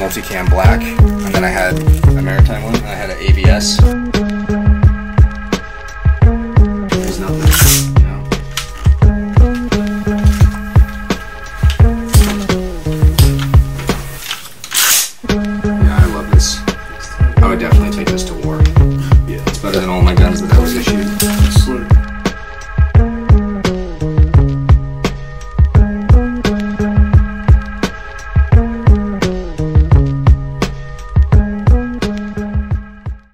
multicam black, and then I had a maritime one, and I had an ABS. There's nothing, you know. Yeah, I love this. I would definitely take this to war. Yeah, it's better than all my